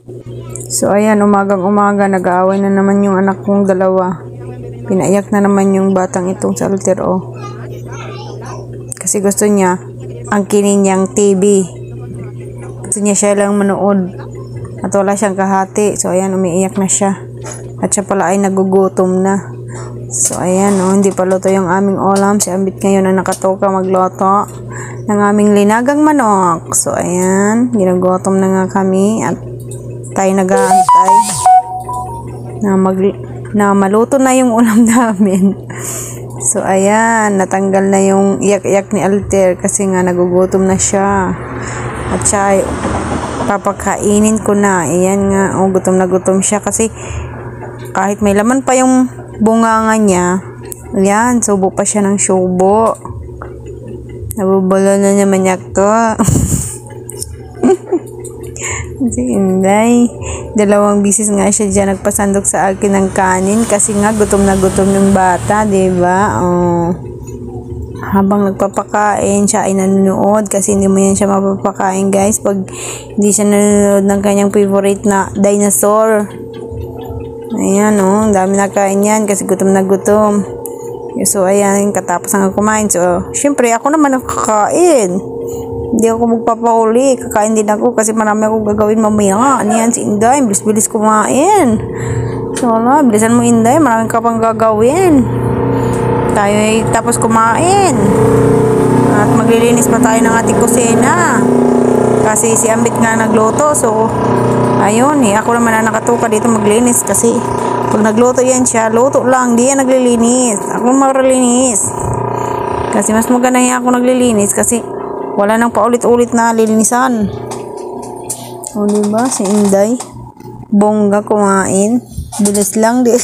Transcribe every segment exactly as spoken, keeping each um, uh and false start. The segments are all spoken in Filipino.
So ayan, umagang umaga nag-aaway na naman yung anak kong dalawa. Pinaiyak na naman yung batang itong si Alter, oh. Kasi gusto niya ang kinin niyang T V. Gusto niya siya lang manood at wala siyang kahati. So ayan, umiiyak na siya. At siya pala ay nagugutom na. So ayan, oh, hindi pa luto yung aming ulam. Si Ambit ngayon na nakatoka magloto ng aming linagang manok. So ayan, ginugutom na nga kami at tayo nag-aantay na, mag, na maluto na yung ulam namin. So ayan, natanggal na yung iyak-iyak ni Alter kasi nga nagugutom na siya. At siya ay papakainin ko na. Ayan nga, oh, gutom na gutom siya kasi kahit may laman pa yung bunganga niya, ayan, subo pa siya ng subo. Nabubulo na naman niya ko. Si Inday, dalawang bisis nga siya dyan nagpasandok sa akin ng kanin kasi nga gutom na gutom yung bata, diba? Oh. Habang nagpapakain siya ay nanonood kasi hindi mo yan siya mapapakain, guys, pag hindi siya nanonood ng kanyang favorite na dinosaur. Ayan, oh, ang dami na kain yan kasi gutom na gutom. So ayan, katapos nga kumain, so syempre ako naman nakakain. Hindi ako magpapauli, kakain din ako kasi marami akong gagawin mamaya. Ano yan si Inday, bilis-bilis kumain. So wala, bilisan mo Inday, marami ka pang gagawin. Tayo ay tapos kumain. At maglilinis pa tayo ng ating kusina. Kasi si Ambit nga nagluto, so ayun eh, ako naman na nakatuka dito maglinis kasi pag nagluto yan siya, luto lang, di yan naglilinis. Ako maglilinis. Kasi mas maganda yan ako naglilinis kasi wala nang paulit-ulit na lilinisan. O diba, si Inday bongga kumain. Bilis lang di.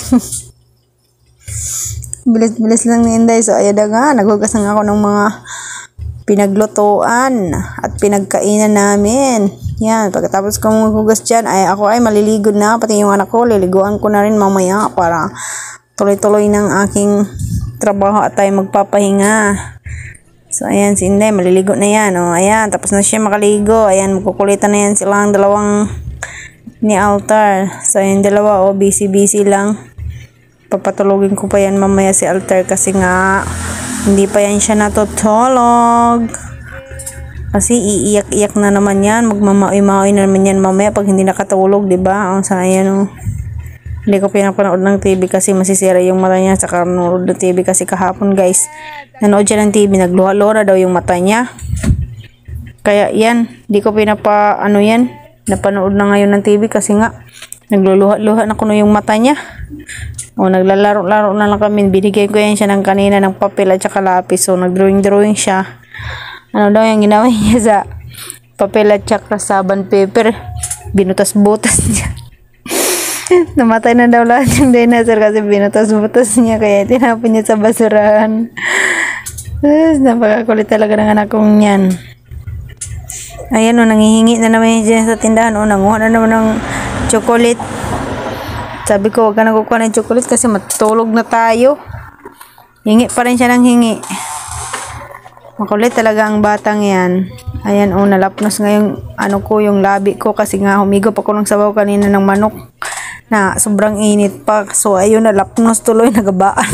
Bilis-bilis lang ni Inday. So ayan na nga, naghugas na ako ng mga pinaglutuan at pinagkainan namin. Yan, pagkatapos kong maghugas dyan, ay ako ay maliligo na, pati yung anak ko, liliguan ko na rin mamaya para tuloy-tuloy ng aking trabaho at tayo magpapahinga. So ayan, si Inday, maliligo na yan, oh. Ayan, tapos na siya makaligo. Ayan, magkukulitan na yan silang dalawang ni Alter. So ayan, dalawa, oh, busy-busy lang. Papatulogin ko pa yan mamaya si Alter kasi nga hindi pa yan siya natutulog. Kasi iiyak-iyak na naman yan. Magmamaoy-maoy na naman yan mamaya pag hindi nakatulog, diba? O, so, ayan, o. Hindi ko pinapanood ng T V kasi masisira yung mata niya. Saka nanood ng T V kasi kahapon, guys. Nanood siya ng T V. Nagluha-luha daw yung mata niya. Kaya yan. Hindi ko pinapa, ano yan. Napanood na ngayon ng T V kasi nga nagluluha-luha na kuno yung mata niya. O, naglalaro-laro na lang kami. Binigay ko yan siya ng kanina ng papel at saka lapis. So, nagdrawing-drawing siya. Ano daw yung ginawa niya sa papel at saka saban paper. Binutas-butas niya. Namatay na daw lahat yung dinosaur kasi binutas-butas niya. Kaya tinapon niya sa basurahan. Napakakulit talaga ng anak kong yan. Ayan, o, nangihingi na naman yan sa tindahan. O, nanguha na naman ng chocolate. Sabi ko, wag ka na kukuha ng chocolate kasi matulog na tayo. Hingi pa rin siya ng hingi. Makulit talaga ang batang yan. Ayan, o, nalapnos nga yung, ano ko, yung labi ko kasi nga humigop ako ng sabaw kanina ng manok na sobrang init pa. So, ayun, nalapnos tuloy, nagabaan.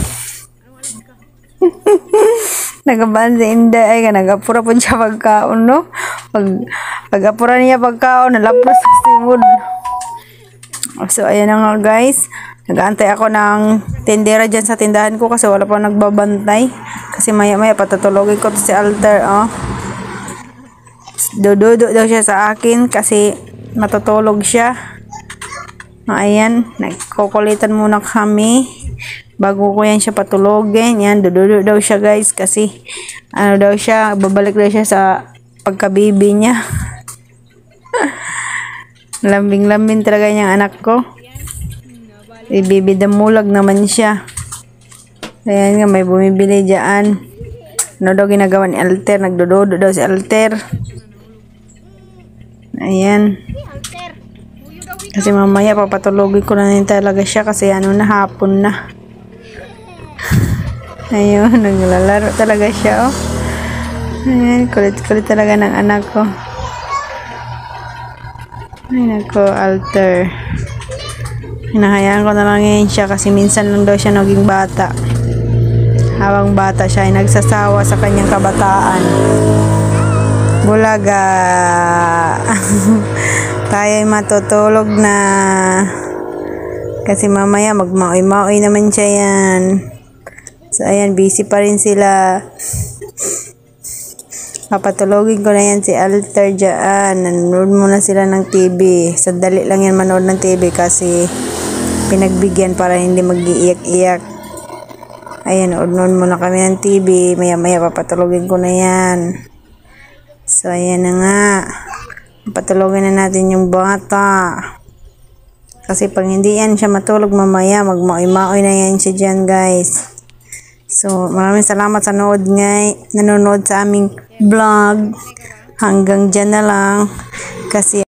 Nagabaan si Inday. Ay, nagapura po siya pagkaon, no? Pag, pag-apura niya pagkaon, nalapnos sa simod. So, ayan na nga, guys. Nag-aantay ako ng tindera dyan sa tindahan ko kasi wala pa nagbabantay. Kasi maya-maya patutulogin ko to si Alter, oh. Dududo daw siya sa akin kasi matutulog siya. Ayan, nagkukulitan muna kami bago ko yan siya patulogin. Yan, dududo daw siya, guys, kasi ano daw siya, babalik daw siya sa pagkabibi niya. Lambing-lambing talaga niyang anak ko. Ibibidamulag naman siya. Ayan nga, may bumibili dyan. Ano daw ginagawa ni Alter? Nagdududo daw si Alter. Ayan. Kasi mamaya papatulogin ko na rin talaga siya kasi ano na, hapon na. Ayun, naglalaro talaga siya, oh. Ayan, kulit-kulit talaga ng anak ko. Ay nako, Alter. Hinahayaan ko na lang ngayon siya kasi minsan lang daw siya naging bata. Habang bata siya ay nagsasawa sa kanyang kabataan. Bulaga. Tayo ay matutulog na. Kasi mamaya magmaoy-maoy naman siya yan. So ayan, busy pa rin sila. Papatulogin ko na yan si Alter dyan. Nanonood muna sila ng T V. Sandali lang yan manood ng T V kasi pinagbigyan para hindi mag-iiyak-iyak. Ayan, nood muna kami ng T V. Maya-maya papatulogin ko na yan. So ayan na nga. Papatulogin na natin yung bata. Kasi pag hindi yan siya matulog mamaya, magmaoy-maoy na yan siya dyan, guys. So, maraming salamat sa nood ngay, nanonood sa aming vlog. Hanggang dyan na lang. Kasi